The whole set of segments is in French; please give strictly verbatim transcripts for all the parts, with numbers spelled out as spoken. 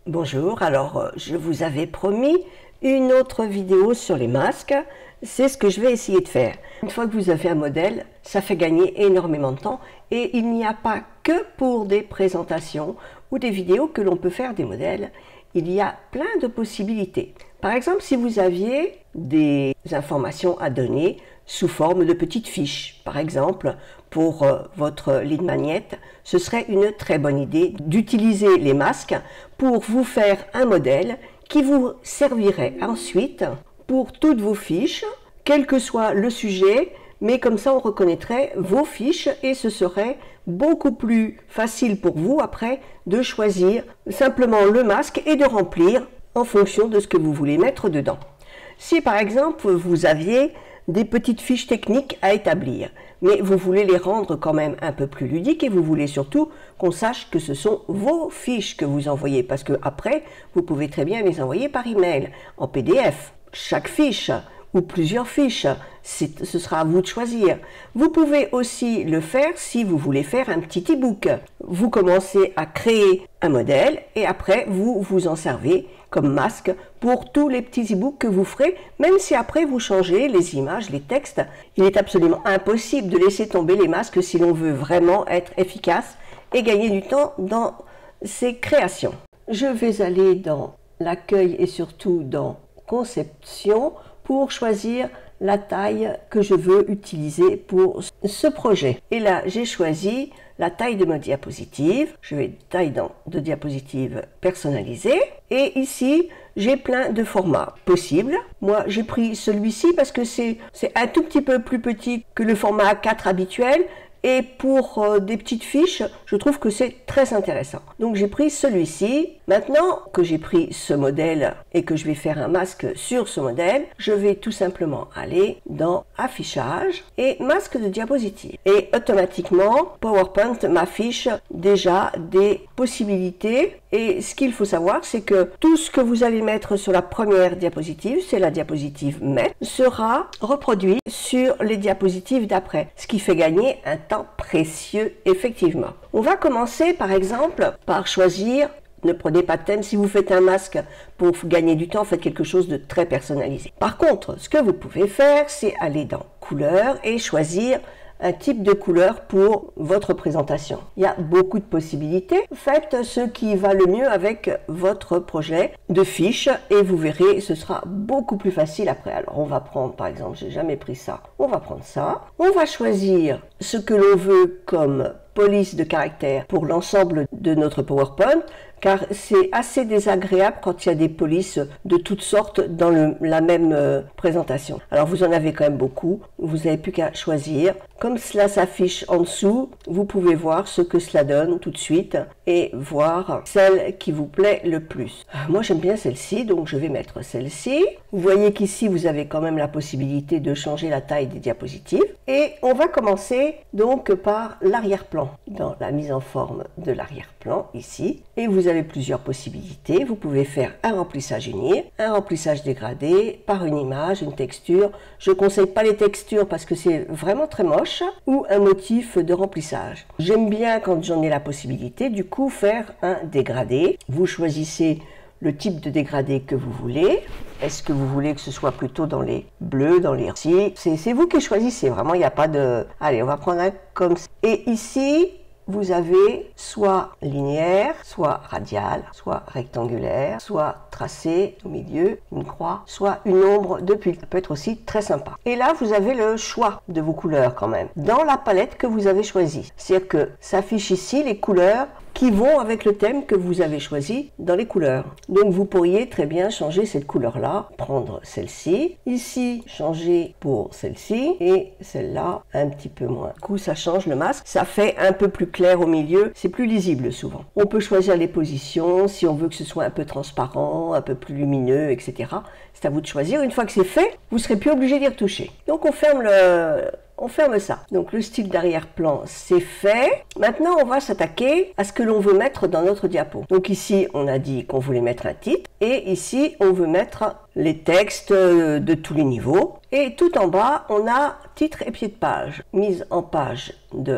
Bonjour, alors je vous avais promis une autre vidéo sur les masques, c'est ce que je vais essayer de faire. Une fois que vous avez un modèle, ça fait gagner énormément de temps et il n'y a pas que pour des présentations ou des vidéos que l'on peut faire des modèles, il y a plein de possibilités. Par exemple, si vous aviez des informations à donner sous forme de petites fiches, par exemple, pour euh, votre ligne magnète, ce serait une très bonne idée d'utiliser les masques pour vous faire un modèle qui vous servirait ensuite pour toutes vos fiches, quel que soit le sujet, mais comme ça on reconnaîtrait vos fiches et ce serait beaucoup plus facile pour vous après de choisir simplement le masque et de remplir en fonction de ce que vous voulez mettre dedans. Si par exemple vous aviez des petites fiches techniques à établir, mais vous voulez les rendre quand même un peu plus ludiques et vous voulez surtout qu'on sache que ce sont vos fiches que vous envoyez, parce que après vous pouvez très bien les envoyer par email, en P D F, chaque fiche ou plusieurs fiches, ce sera à vous de choisir. Vous pouvez aussi le faire si vous voulez faire un petit e-book. Vous commencez à créer un modèle et après vous vous en servez comme masque pour tous les petits e-books que vous ferez, même si après vous changez les images, les textes. Il est absolument impossible de laisser tomber les masques si l'on veut vraiment être efficace et gagner du temps dans ses créations. Je vais aller dans l'accueil et surtout dans conception pour choisir la taille que je veux utiliser pour ce projet. Et là, j'ai choisi la taille de ma diapositive. Je vais taille dans de diapositive personnalisée. Et ici, j'ai plein de formats possibles. Moi, j'ai pris celui-ci parce que c'est un tout petit peu plus petit que le format A quatre habituel. Et pour euh, des petites fiches, je trouve que c'est très intéressant. Donc j'ai pris celui-ci. Maintenant que j'ai pris ce modèle et que je vais faire un masque sur ce modèle, je vais tout simplement aller dans Affichage et Masque de diapositive. Et automatiquement, PowerPoint m'affiche déjà des possibilités. Et ce qu'il faut savoir, c'est que tout ce que vous allez mettre sur la première diapositive, c'est la diapositive Maître, sera reproduit sur les diapositives d'après, ce qui fait gagner un temps précieux, effectivement. On va commencer par exemple par choisir, ne prenez pas de thème, si vous faites un masque pour gagner du temps, faites quelque chose de très personnalisé. Par contre, ce que vous pouvez faire, c'est aller dans Couleurs et choisir un type de couleur pour votre présentation. Il y a beaucoup de possibilités. Faites ce qui va le mieux avec votre projet de fiche et vous verrez, ce sera beaucoup plus facile après. Alors on va prendre, par exemple, j'ai jamais pris ça. On va prendre ça. On va choisir ce que l'on veut comme police de caractère pour l'ensemble de notre PowerPoint, car c'est assez désagréable quand il y a des polices de toutes sortes dans le, la même euh, présentation. Alors vous en avez quand même beaucoup, vous n'avez plus qu'à choisir. Comme cela s'affiche en dessous, vous pouvez voir ce que cela donne tout de suite et voir celle qui vous plaît le plus. Moi j'aime bien celle-ci, donc je vais mettre celle-ci. Vous voyez qu'ici vous avez quand même la possibilité de changer la taille des diapositives. Et on va commencer donc par l'arrière-plan. Dans la mise en forme de l'arrière-plan ici, et vous avez plusieurs possibilités. Vous pouvez faire un remplissage uni, un remplissage dégradé par une image, une texture. Je ne conseille pas les textures parce que c'est vraiment très moche, ou un motif de remplissage. J'aime bien quand j'en ai la possibilité du coup faire un dégradé. Vous choisissez le type de dégradé que vous voulez. Est-ce que vous voulez que ce soit plutôt dans les bleus, dans les... Si, c'est vous qui choisissez, vraiment, il n'y a pas de... Allez, on va prendre un comme ça. Et ici, vous avez soit linéaire, soit radial, soit rectangulaire, soit tracé au milieu, une croix, soit une ombre de pull. Ça peut être aussi très sympa. Et là, vous avez le choix de vos couleurs quand même, dans la palette que vous avez choisie. C'est-à-dire que s'affichent ici les couleurs qui vont avec le thème que vous avez choisi dans les couleurs. Donc vous pourriez très bien changer cette couleur-là, prendre celle-ci, ici changer pour celle-ci et celle-là un petit peu moins. Du coup ça change le masque, ça fait un peu plus clair au milieu, c'est plus lisible souvent. On peut choisir les positions, si on veut que ce soit un peu transparent, un peu plus lumineux, et cetera. C'est à vous de choisir. Une fois que c'est fait, vous ne serez plus obligé d'y retoucher. Donc on ferme le... On ferme ça. Donc le style d'arrière-plan, c'est fait. Maintenant, on va s'attaquer à ce que l'on veut mettre dans notre diapo. Donc ici, on a dit qu'on voulait mettre un titre. Et ici, on veut mettre les textes de tous les niveaux. Et tout en bas, on a titre et pied de page. Mise en page de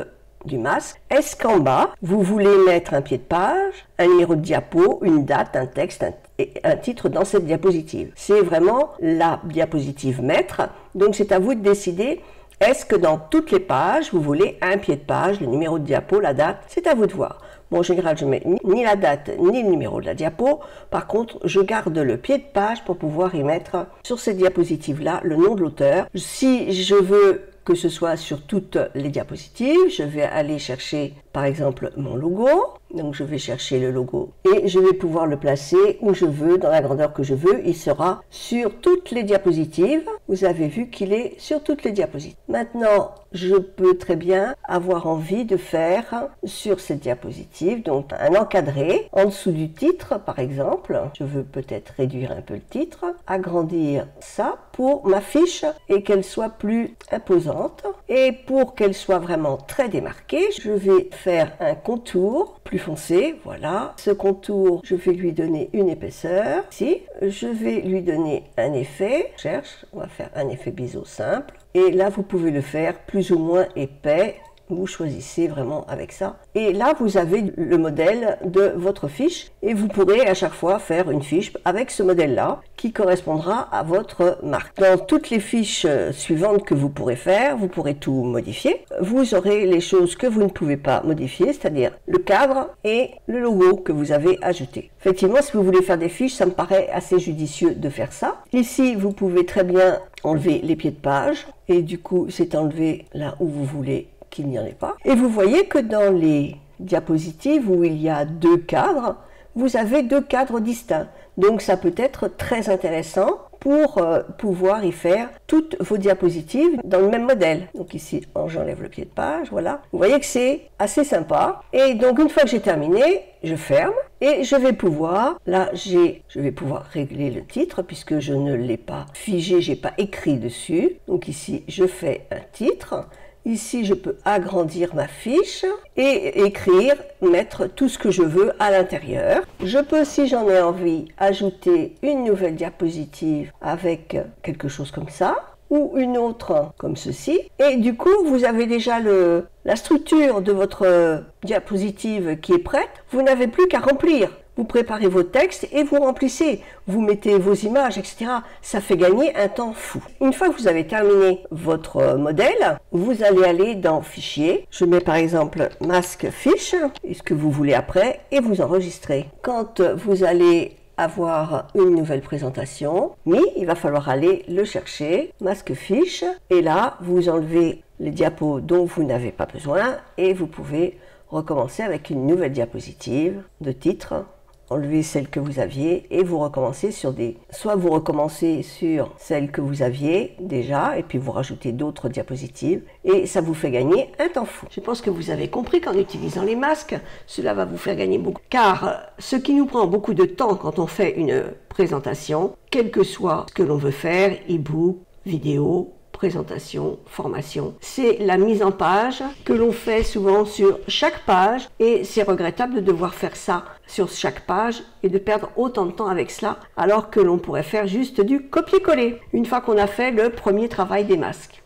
du masque. Est-ce qu'en bas, vous voulez mettre un pied de page, un numéro de diapo, une date, un texte un, et un titre dans cette diapositive? C'est vraiment la diapositive maître, donc c'est à vous de décider. Est-ce que dans toutes les pages, vous voulez un pied de page, le numéro de diapo, la date? C'est à vous de voir. Bon, en général, je mets ni la date ni le numéro de la diapo. Par contre, je garde le pied de page pour pouvoir y mettre sur cette diapositive-là le nom de l'auteur. Si je veux que ce soit sur toutes les diapositives, je vais aller chercher par exemple mon logo. Donc je vais chercher le logo et je vais pouvoir le placer où je veux, dans la grandeur que je veux. Il sera sur toutes les diapositives. Vous avez vu qu'il est sur toutes les diapositives. Maintenant, je peux très bien avoir envie de faire sur cette diapositive donc un encadré en dessous du titre par exemple. Je veux peut-être réduire un peu le titre, agrandir ça pour ma fiche et qu'elle soit plus imposante. Et pour qu'elle soit vraiment très démarquée, je vais faire un contour plus foncé, voilà. Ce contour, je vais lui donner une épaisseur. Ici, je vais lui donner un effet. Je cherche, on va faire un effet biseau simple. Et là, vous pouvez le faire plus ou moins épais. Vous choisissez vraiment avec ça. Et là, vous avez le modèle de votre fiche et vous pourrez à chaque fois faire une fiche avec ce modèle-là qui correspondra à votre marque. Dans toutes les fiches suivantes que vous pourrez faire, vous pourrez tout modifier. Vous aurez les choses que vous ne pouvez pas modifier, c'est-à-dire le cadre et le logo que vous avez ajouté. Effectivement, si vous voulez faire des fiches, ça me paraît assez judicieux de faire ça. Ici, vous pouvez très bien enlever les pieds de page et du coup, c'est enlevé là où vous voulez qu'il n'y en ait pas. Et vous voyez que dans les diapositives où il y a deux cadres, vous avez deux cadres distincts. Donc ça peut être très intéressant pour euh, pouvoir y faire toutes vos diapositives dans le même modèle. Donc ici, j'enlève le pied de page, voilà. Vous voyez que c'est assez sympa. Et donc une fois que j'ai terminé, je ferme et je vais pouvoir, là j'ai, je vais pouvoir régler le titre puisque je ne l'ai pas figé, j'ai pas écrit dessus. Donc ici, je fais un titre. Ici, je peux agrandir ma fiche et écrire, mettre tout ce que je veux à l'intérieur. Je peux, si j'en ai envie, ajouter une nouvelle diapositive avec quelque chose comme ça ou une autre comme ceci. Et du coup, vous avez déjà le, la structure de votre diapositive qui est prête. Vous n'avez plus qu'à remplir. Vous préparez vos textes et vous remplissez, vous mettez vos images, et cetera. Ça fait gagner un temps fou. Une fois que vous avez terminé votre modèle, vous allez aller dans Fichier. Je mets par exemple masque fiche, et ce que vous voulez après, et vous enregistrez. Quand vous allez avoir une nouvelle présentation, mais il va falloir aller le chercher, masque fiche, et là vous enlevez les diapos dont vous n'avez pas besoin et vous pouvez recommencer avec une nouvelle diapositive de titre. Enlevez celle que vous aviez et vous recommencez sur des... Soit vous recommencez sur celle que vous aviez déjà et puis vous rajoutez d'autres diapositives et ça vous fait gagner un temps fou. Je pense que vous avez compris qu'en utilisant les masques, cela va vous faire gagner beaucoup. Car ce qui nous prend beaucoup de temps quand on fait une présentation, quel que soit ce que l'on veut faire, e-book, vidéo, présentation, formation, c'est la mise en page que l'on fait souvent sur chaque page et c'est regrettable de devoir faire ça sur chaque page et de perdre autant de temps avec cela alors que l'on pourrait faire juste du copier-coller une fois qu'on a fait le premier travail des masques.